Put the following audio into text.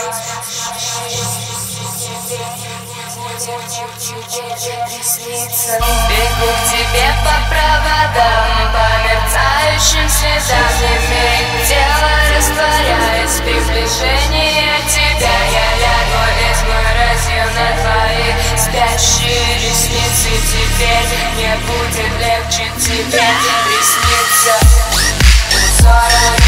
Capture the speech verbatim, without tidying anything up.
Бегу к тебе по проводам, по мерцающим следам. Не имеет дела, растворяясь в приближении тебя. Я лягу изморозью на твои спящие ресницы. Теперь мне будет легче тебе присниться. Узорами